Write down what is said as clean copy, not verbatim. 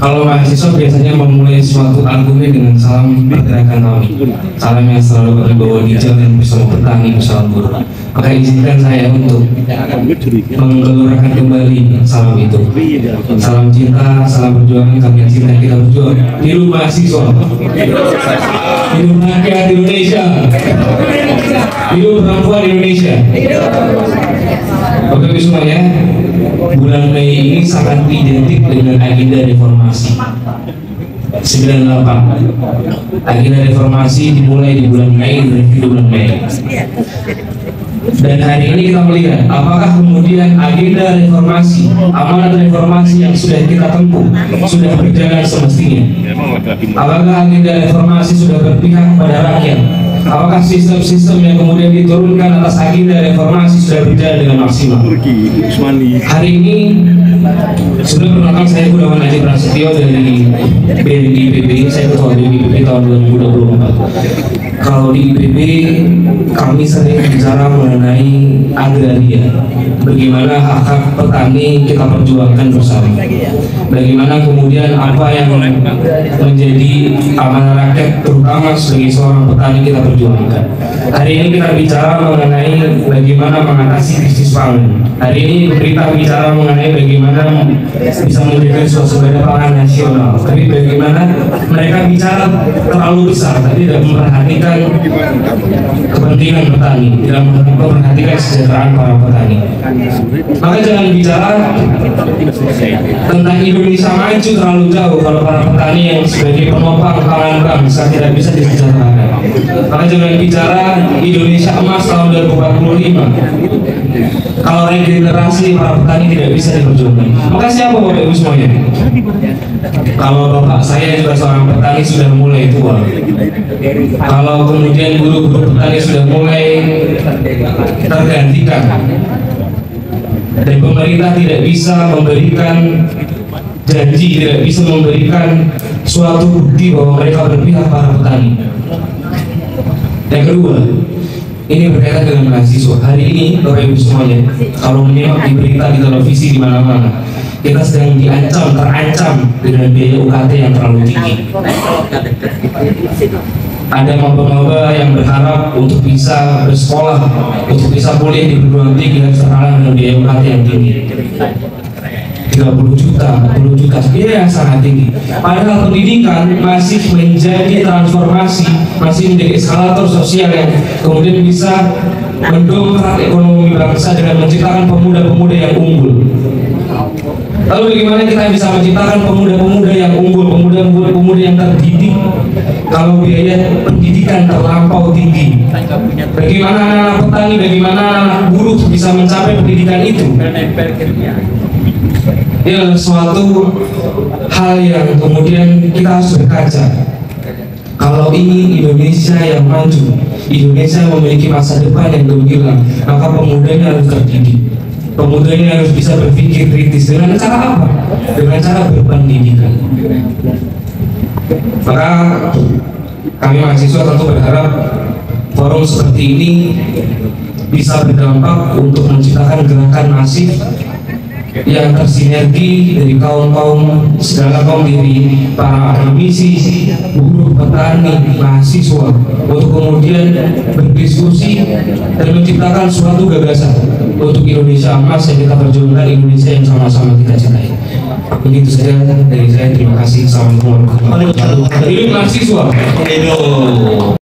Kalau mahasiswa biasanya memulai suatu argumen dengan salam pergerakan kami, salam yang selalu berbawa hijau dan bersama petani bersama buruh. Maka izinkan saya untuk menggelurakan kembali salam itu. Salam cinta, salam perjuangan kami yang cinta kita berjuang. Hidup mahasiswa, hidup rakyat Indonesia, hidup perempuan Indonesia. Oke semuanya, bulan Mei ini sangat identik dengan agenda reformasi 98. Agenda reformasi dimulai di bulan Mei, di bulan Mei. Dan hari ini kita melihat apakah kemudian agenda reformasi, amanat reformasi yang sudah kita tempuh sudah berjalan semestinya. Apakah agenda reformasi sudah berpihak pada rakyat? Apakah sistem-sistem yang kemudian diturunkan atas agenda reformasi sudah berjalan dengan maksimal? Hari ini sudah perkenalkan, saya Gunawan Aji Prasetyo dari BNI IPB. Saya ketua BNI IPB tahun 2024. Kalau di IPB kami sering bicara mengenai agraria, bagaimana hak-hak petani kita perjuangkan bersama, bagaimana kemudian apa yang menjadi amanah rakyat terutama sebagai seorang petani kita perjuangkan. Hari ini kita bicara mengenai bagaimana mengatasi krisis pangan. Hari ini berita bicara mengenai bagaimana bisa menjaga suasana pangan nasional, tapi bagaimana mereka bicara terlalu besar tapi tidak memperhatikan kepentingan petani, tidak memperhatikan kesejahteraan para petani. Maka jangan bicara tentang Indonesia maju terlalu jauh kalau para petani yang sebagai penopang pangan bangsa tidak bisa disejahterakan. Maka jangan bicara Indonesia emas tahun 2045 kalau regenerasi para petani tidak bisa diperjuangkan. Maka siapa Bapak Ibu semuanya? Kalau bapak saya juga seorang petani sudah mulai tua, kalau kemudian guru-guru petani sudah mulai tergantikan, dan pemerintah tidak bisa memberikan janji, tidak bisa memberikan suatu bukti bahwa mereka berpihak para petani. Yang kedua, ini berkaitan dengan mahasiswa. Hari ini Bapak Ibu semuanya, kalau menyimak di berita di televisi di mana-mana, kita sedang terancam dengan biaya UKT yang terlalu tinggi. Ada maba-maba yang berharap untuk bisa bersekolah, untuk bisa kuliah di perguruan tinggi harus terhalang dengan biaya UKT yang tinggi. 30 juta, 40 juta, biaya yang sangat tinggi. Padahal pendidikan masih menjadi transformasi, masih menjadi eskalator sosial yang kemudian bisa mendongkrak ekonomi bangsa dengan menciptakan pemuda-pemuda yang unggul. Lalu bagaimana kita bisa menciptakan pemuda-pemuda yang unggul, pemuda-pemuda yang terdidik kalau biaya pendidikan terlampau tinggi? Bagaimana anak petani, bagaimana anak buruh bisa mencapai pendidikan itu? Ini adalah suatu hal yang kemudian kita harus berkaca. Kalau ini Indonesia yang maju, Indonesia yang memiliki masa depan yang gemilang, maka pemudanya harus terdidik. Pemudanya harus bisa berpikir kritis. Dengan cara apa? Dengan cara berpendidikan. Maka kami mahasiswa tentu berharap forum seperti ini bisa berdampak untuk menciptakan gerakan masif yang tersinergi dari kaum-kaum, segala kaum, diri para akademisi, buruh, petani, mahasiswa, untuk kemudian berdiskusi dan menciptakan suatu gagasan untuk Indonesia emas yang kita perjuangkan, Indonesia yang sama-sama kita cintai. Begitu saja dari saya, terima kasih. Assalamualaikum warahmatullahi wabarakatuh. Hidup mahasiswa.